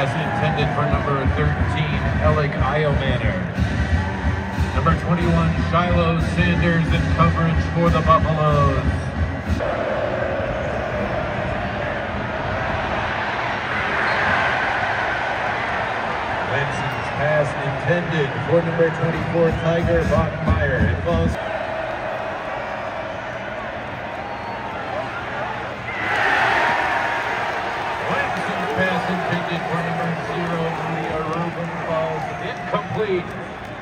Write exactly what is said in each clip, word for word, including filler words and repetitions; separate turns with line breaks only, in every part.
pass intended for number thirteen, Alec Iomanner. Number twenty-one, Shiloh Sanders in coverage for the Buffaloes. Lanson's pass intended for number twenty-four, Tiger Bachmeyer. It falls. Lanson's pass intended for number zero, Leah Rubin, falls incomplete.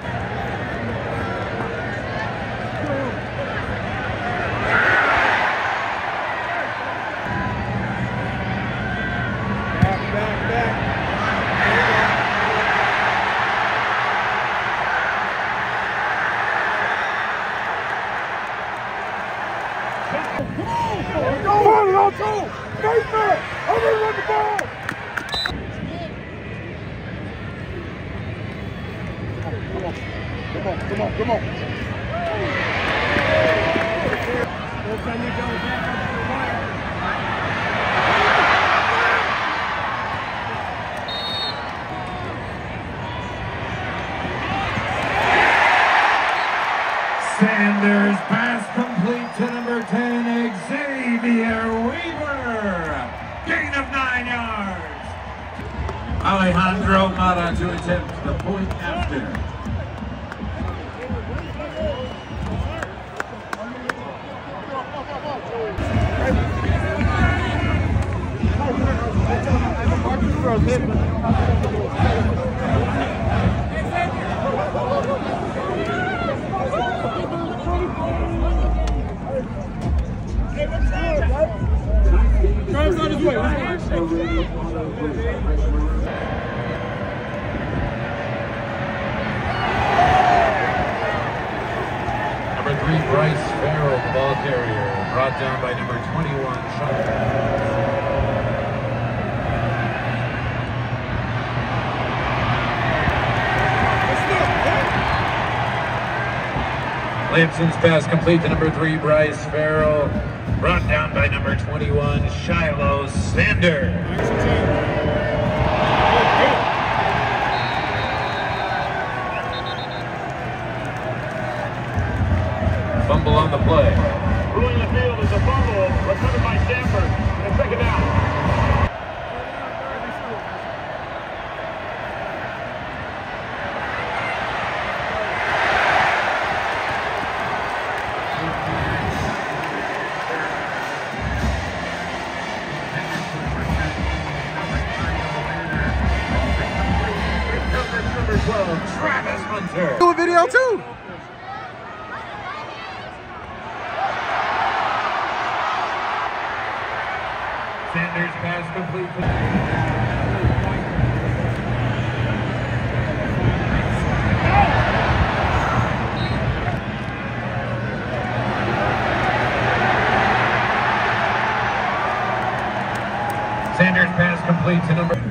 Come on, come on, come on.
Sanders pass complete to number ten, Xavier Weaver. Gain of nine yards. Alejandro Mata to attempt the point after.
Drive's on his way.
Number three, Bryce Farrell, the ball carrier, brought down by number twenty-one, Sean. Lampson's pass complete to number three, Bryce Farrell, brought down by number twenty-one, Shiloh Sanders. Fumble on the play.
Ruling the field is a fumble, recovered by Stanford, and second down.
Travis Hunter.
Do a video too.
Sanders pass complete. Sanders pass complete to number.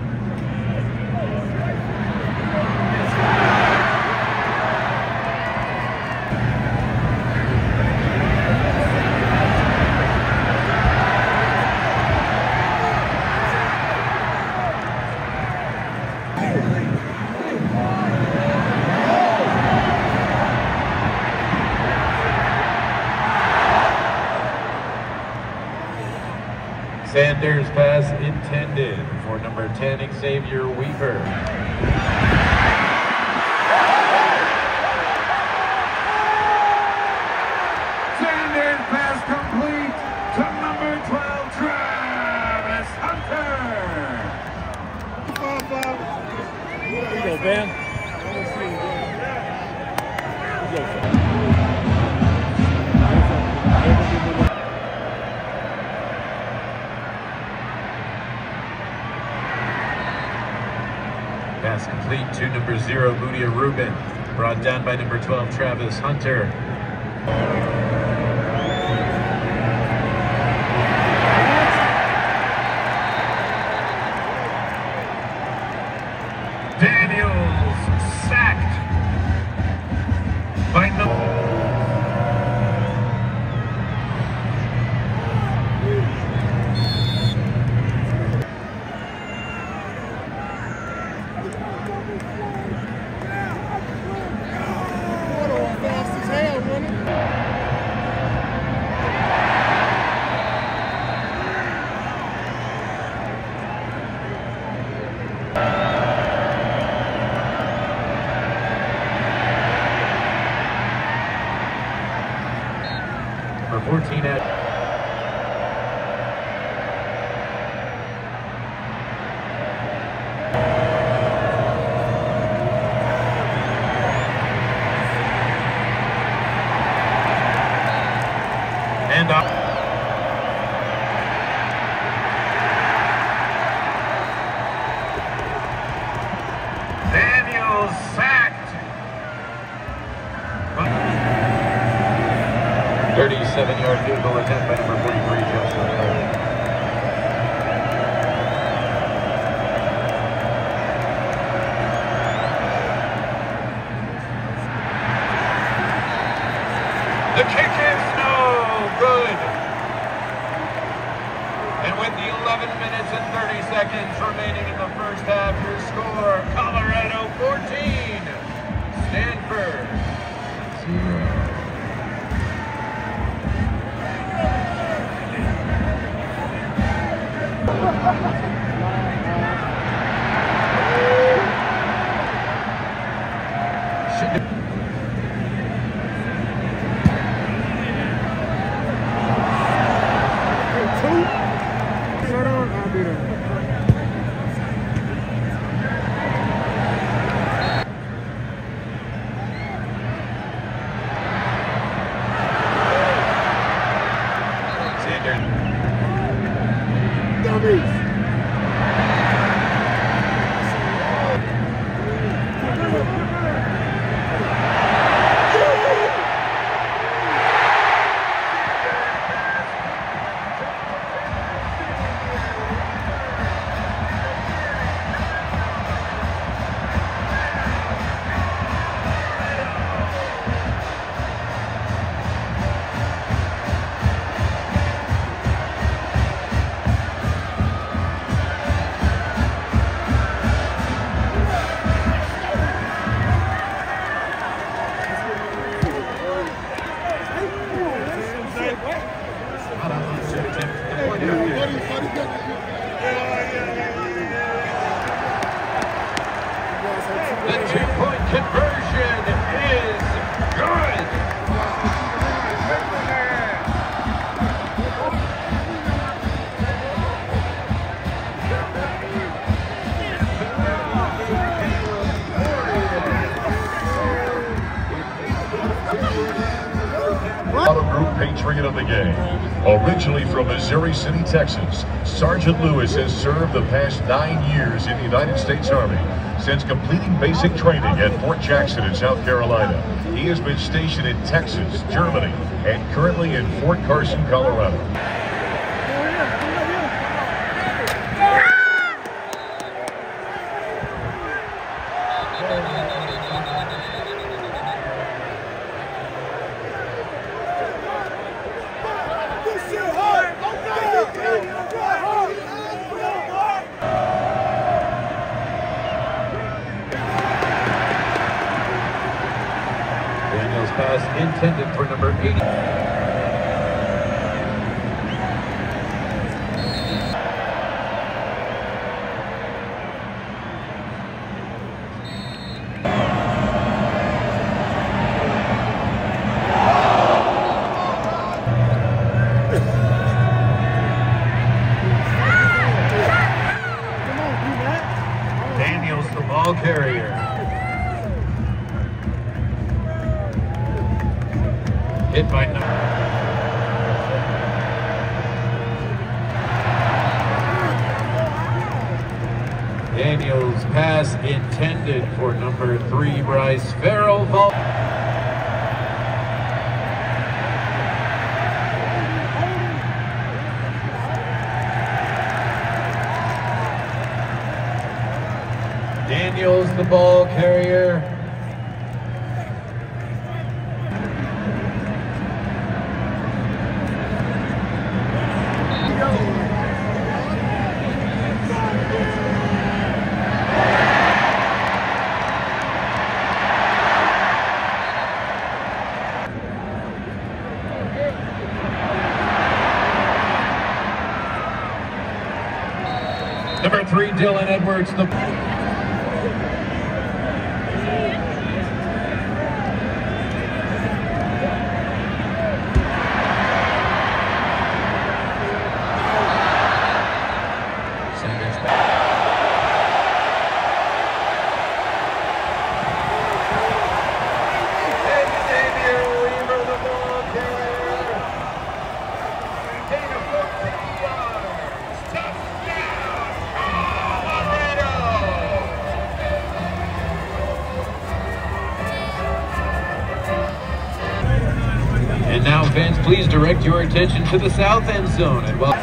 Sanders pass intended for number ten, Xavier Weaver. Sanders pass complete to number twelve, Travis Hunter.
Here you go, Ben.
Pass complete to number zero, Mudia Rubin, brought down by number twelve, Travis Hunter. Daniels sacked by number. number fourteen at and up. Daniels sacked. thirty-seven yard field goal attempt by number forty-three, Justin Miller. The kick is no good. And with the eleven minutes and thirty seconds remaining in the first half, your score, Colorado fourteen, Stanford zero. The two-point conversion is good.
Auto Group Patriot of the game. Originally from Missouri City, Texas, Sergeant Lewis has served the past nine years in the United States Army. Since completing basic training at Fort Jackson in South Carolina, he has been stationed in Texas, Germany, and currently in Fort Carson, Colorado.
Daniels pass intended for number eighty. Daniels, the ball carrier. Hit by number. Daniels pass intended for number three, Bryce Farrell. Daniels, the ball carrier. Number three, Dylan Edwards. The
your attention to the south end zone and well.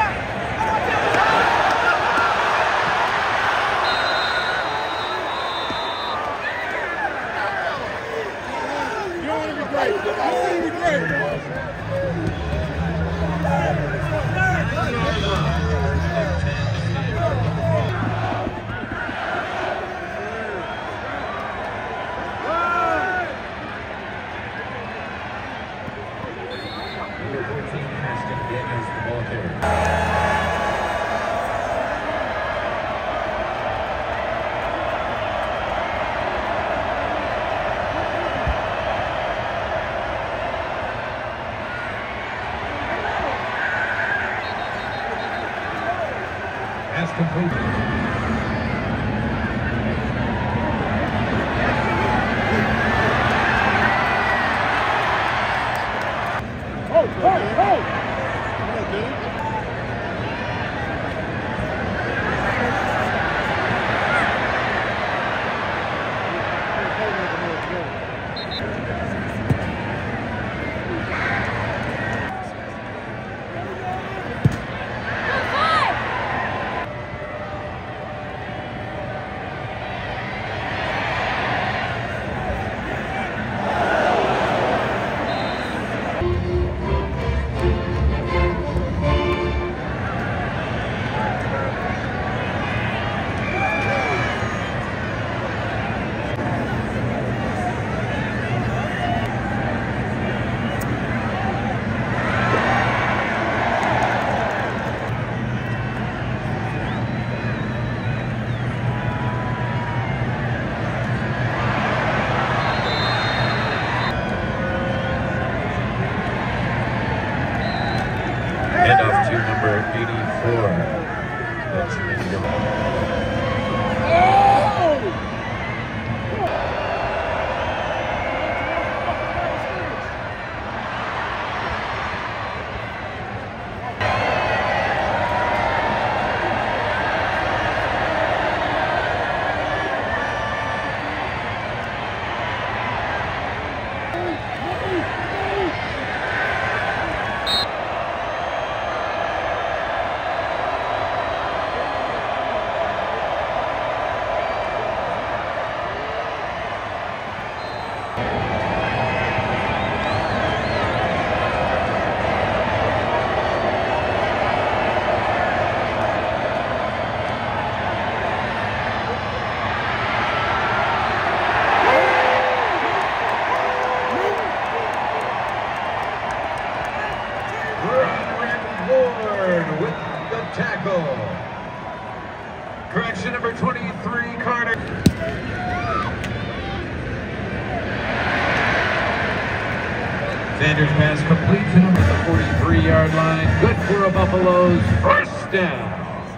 You want to be great. You want to be great.
Pass complete.
Oh, oh, oh!
And off to number eighty-four. That's Mindy. With the tackle. Correction number twenty-three, Carter.
Sanders pass complete to number
The forty-three yard line. Good for a Buffalo's first down.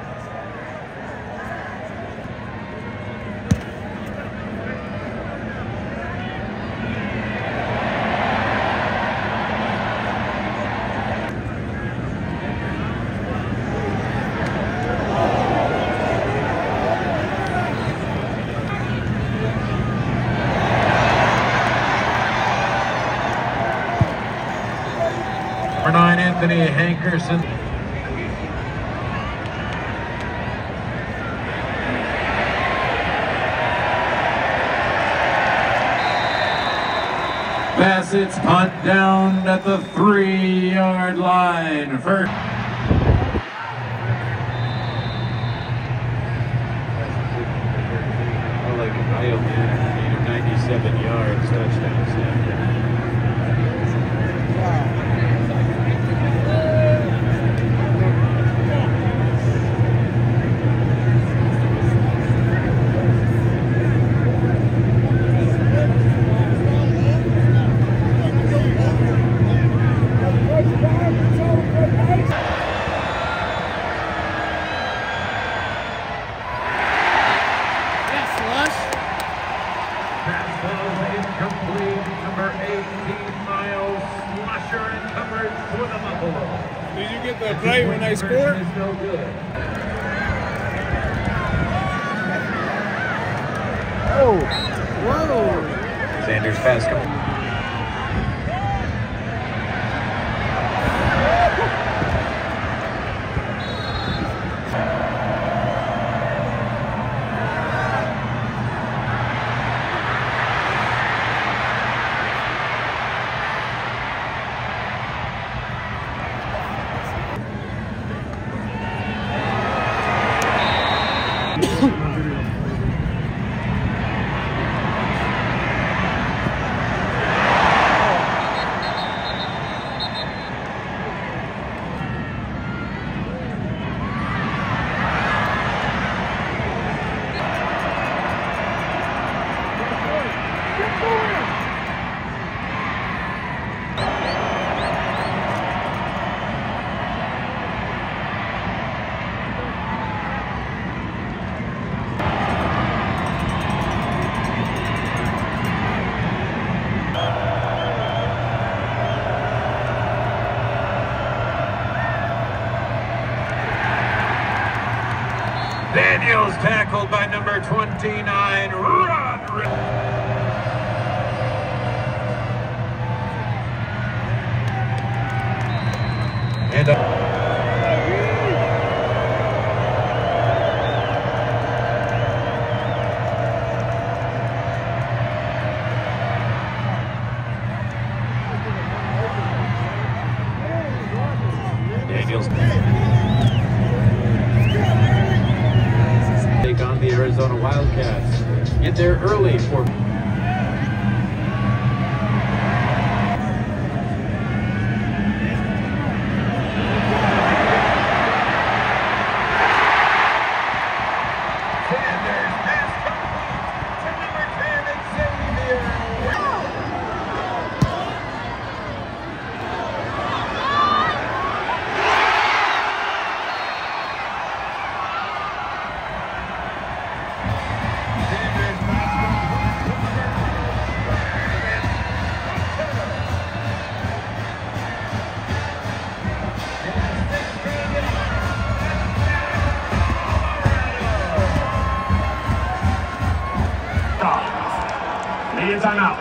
Number nine, Anthony Hankerson. Bassett's punt down at the three-yard line. First.
Like Ohio man, ninety-seven yards, touchdown Sanders.
Did you get the play when they scored?
No good.
Oh, whoa.
Sanders pass complete.
Daniels tackled by number twenty-nine, Roderick. And uh, Daniels take on the Arizona Wildcats. Get there early for
Immediate timeout.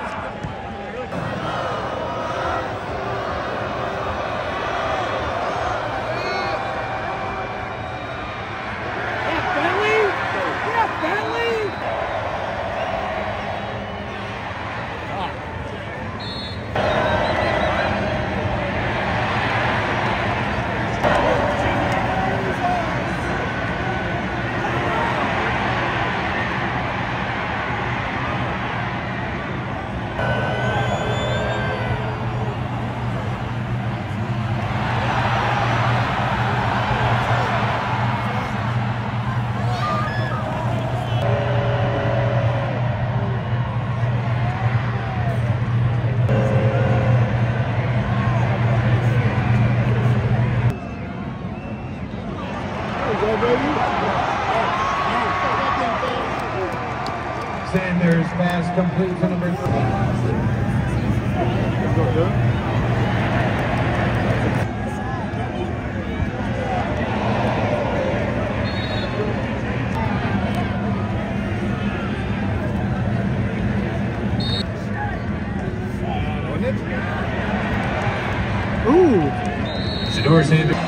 Sanders pass complete to number three.
Ooh.
Shedeur Sanders.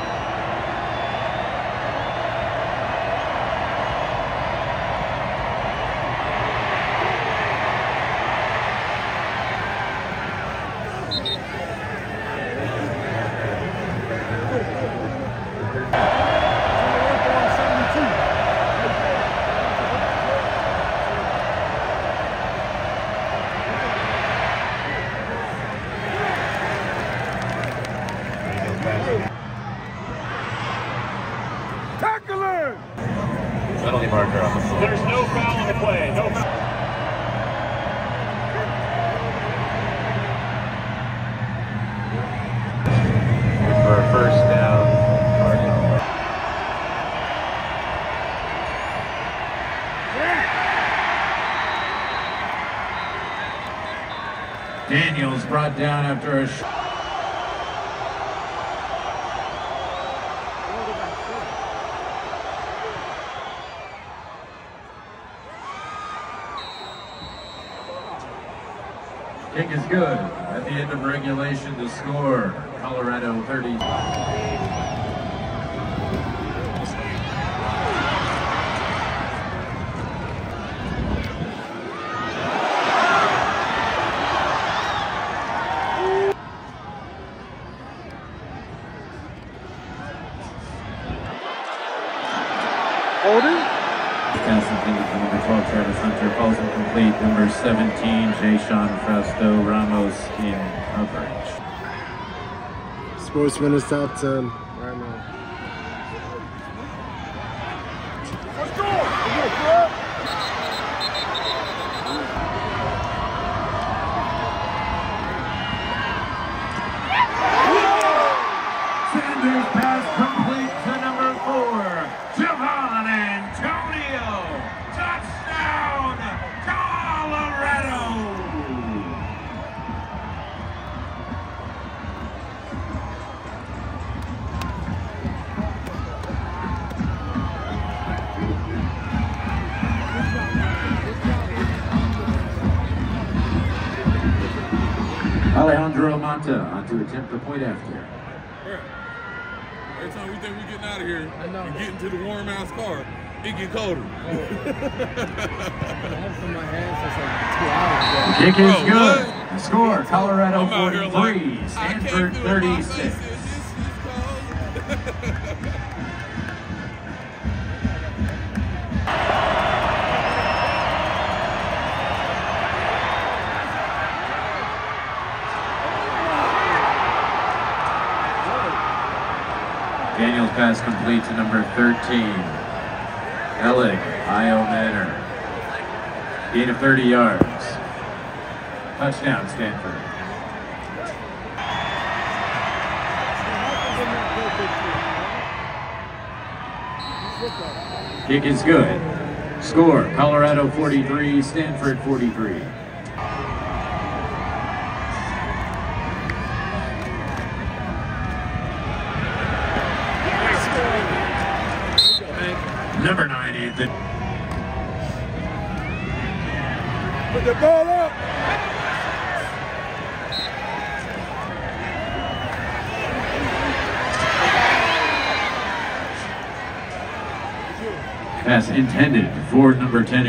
Tackler!
Penalty marker on the floor.
There's no foul on the play. No foul.
For a first down, Cardinal. Daniels brought down after a shot. Kick is good. At the end of regulation, the score, Colorado thirty.
Holding?
Pass intended for number twelve, Travis Hunter, falls incomplete. Number seventeen, Jay-Sean Fausto Ramos in coverage.
Sportsman is top ten right now. Let's go! Let's go,
Sanders pass complete to number four, Javon Antonio. Touchdown, Colorado. Alejandro Mata on to attempt the point after.
Every time we think we're getting out of here and getting to the warm ass car, it get colder.
The kick is
Bro,
good.
what?
The score, Colorado
I'm out here
forty-three,
like,
Stanford thirty-six. Daniel's pass complete to number thirteen, Elig Io Manor. Gain of thirty yards. Touchdown, Stanford. Kick is good. Score, Colorado forty-three, Stanford forty-three. Number nine, Anthony.
Put the ball up.
Pass intended for number ten.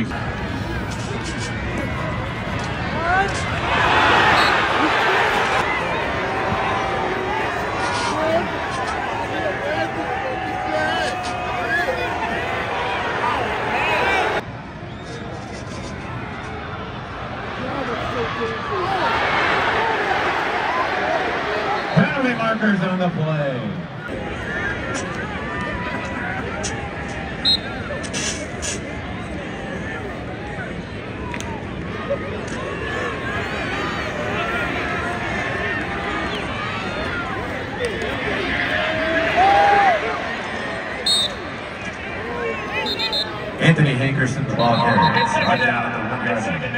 Penalty markers on the play. Anthony Hankerson, the ball carrier. Right down at the one yard line.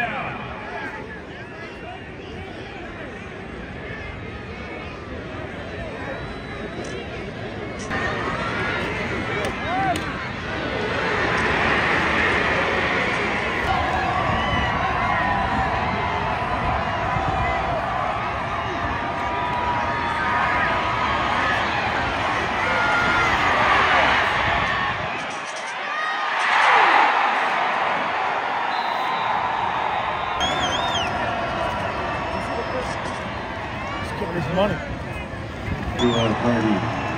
It's money.
We want a party.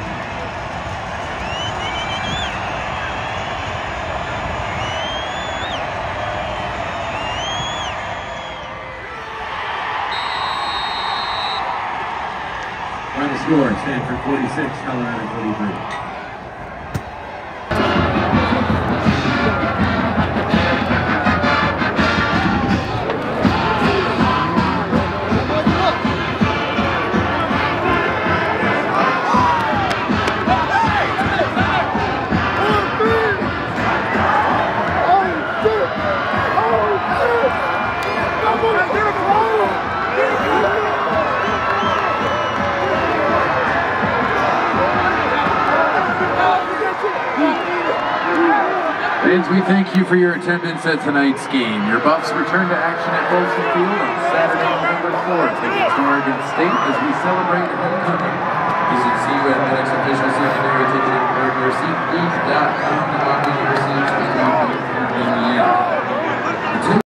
Final score, Stanford forty-six, Colorado forty-three. Fans, we thank you for your attendance at tonight's game. Your Buffs return to action at Folsom Field on Saturday, November fourth against Oregon State as we celebrate homecoming. Visit C U at FedEx Official Secondary Ticketing Partner, SeatGeek dot com to